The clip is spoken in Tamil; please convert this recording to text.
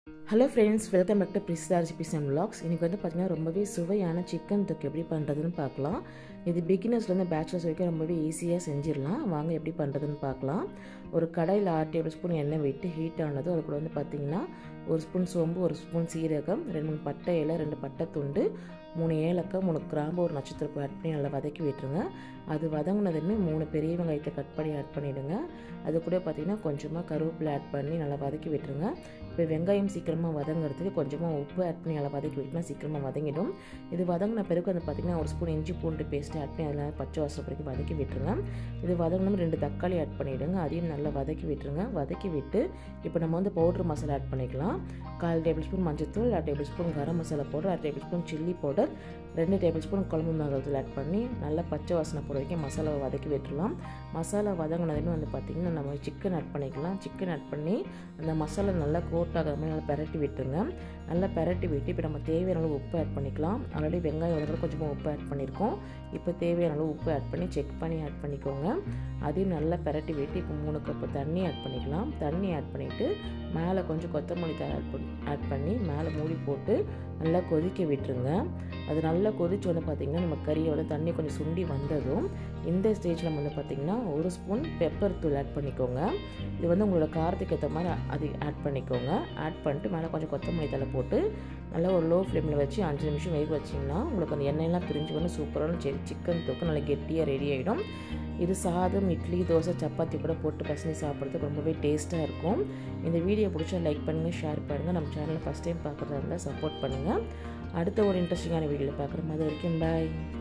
Hello friends, welcome back to Prisitha recipes and vlogs. இன்றைக்கி வந்து பார்த்திங்கன்னா ரொம்பவே சுவையான சிக்கன் தொக்கு எப்படி பண்ணுறதுன்னு பார்க்கலாம். இது பிகினர்ஸ்லேருந்து பேச்சுலர்ஸ் வரைக்கும் ரொம்பவே ஈஸியாக செஞ்சிடலாம். வாங்க எப்படி பண்ணுறதுன்னு பார்க்கலாம். ஒரு கடாயில் 6 டேபிள் ஸ்பூன் எண்ணெய் விட்டு ஹீட் ஆனதும் அது கூட வந்து பார்த்திங்கன்னா 1 ஸ்பூன் சோம்பு, 1 ஸ்பூன் சீரகம், 2-3 பட்டை இலை, 2 பட்டை துண்டு, 3 ஏலக்காய், 3 கிராம்பு, ஒரு நட்சத்திரப்பு ஆட் பண்ணி நல்லா வதக்கி விட்டுருங்க. அது வதங்கினதுமே 3 பெரிய வெங்காயத்தை கட் பண்ணி ஆட் பண்ணிவிடுங்க. அது கூட பார்த்திங்கன்னா கொஞ்சமாக கருவேப்பிலை ஆட் பண்ணி நல்லா வதக்கி விட்டுருங்க. இப்போ வெங்காயம் சீக்கிரமாக வதங்கிறதுக்கு கொஞ்சமாக உப்பு ஆட் பண்ணி நல்லா வதக்கி விட்டுனா சீக்கிரமாக வதங்கிடும். இது வதங்கின பிறகு வந்து பார்த்திங்கன்னா 1 ஸ்பூன் இஞ்சி பூண்டு பேஸ்ட்டு ஆட் பண்ணி அதில் பச்சை வாசம் வரைக்கும் வதக்கி விட்டுருங்க. இது வதங்கணும் 2 தக்காளி ஆட் பண்ணிவிடுங்க. அதையும் நல்லா வதக்கி விட்டுருங்க. வதக்கி விட்டு இப்போ நம்ம வந்து பவுட்ரு மசாலா ஆட் பண்ணிக்கலாம். 1/4 டேபிள் ஸ்பூன் மஞ்சத்தூள், 1/2 tablespoon garam masala powder, 1/2 tablespoon chilli powder, 2 tablespoon குழம்பு மிளகாய்த்தூள் ஆட் பண்ணி நல்லா பச்சை வாசனை போட வரைக்கும் மசாலாவை வதக்கி விட்டுடலாம். மசாலா வதங்கினதுமே வந்து பார்த்திங்கன்னா நம்ம சிக்கன் ஆட் பண்ணிக்கலாம். சிக்கன் ஆட் பண்ணி அந்த மசாலா நல்லா கோட் ஆகிற மாதிரி நல்லா பெரட்டி விட்டுருங்க. நல்லா பெரட்டி விட்டு இப்போ நம்ம தேவையான அளவு உப்பு ஆட் பண்ணிக்கலாம். ஆல்ரெடி வெங்காயம் வதக்கிற கொஞ்சமாக உப்பு ஆட் பண்ணியிருக்கோம். இப்போ தேவையான அளவு உப்பு ஆட் பண்ணி செக் பண்ணி ஆட் பண்ணிக்கோங்க. அதையும் நல்லா பெரட்டி விட்டு இப்போ 3 கப்பு தண்ணி ஆட் பண்ணிக்கலாம். தண்ணி ஆட் பண்ணிவிட்டு மேலே கொஞ்சம் கொத்தமல்லி தழை ஆட் பண்ணி மேலே மூடி போட்டு நல்லா கொதிக்க விட்டுருங்க. அது நல்லா கொதிச்சு வந்து பார்த்திங்கன்னா நம்ம கறியை வந்து தண்ணி கொஞ்சம் சுண்டி வந்ததும் இந்த ஸ்டேஜில் நம்ம வந்து பார்த்திங்கன்னா 1 ஸ்பூன் பெப்பர் தூள் ஆட் பண்ணிக்கோங்க. இது வந்து உங்களோட காரத்துக்கு ஏற்ற மாதிரி அது ஆட் பண்ணிக்கோங்க. ஆட் பண்ணிட்டு மேலே கொஞ்சம் கொத்தமல்லி தழை போட்டு நல்லா ஒரு லோ ஃப்ளேமில் வச்சு 5 நிமிஷம் வேக வச்சிங்கன்னா உங்களுக்கு அந்த எண்ணெயெல்லாம் பிரிஞ்சு வந்து சூப்பரான சிக்கன் தொக்கு நல்லா கெட்டியாக ரெடி ஆகிடும். இது சாதம், இட்லி, தோசை, சப்பாத்தி கூட போட்டு பசங்க சாப்பிட்றதுக்கு ரொம்பவே டேஸ்ட்டாக இருக்கும். இந்த வீடியோ பிடிச்சா லைக் பண்ணுங்கள், ஷேர் பண்ணுங்கள். நம்ம சேனலை ஃபஸ்ட் டைம் பார்க்குறதா இருந்தால் சப்போர்ட் பண்ணுங்கள். அடுத்த ஒரு இன்ட்ரெஸ்டிங்கான வீடியோவில் பார்க்குறோம். அது வரைக்கும் பாய்.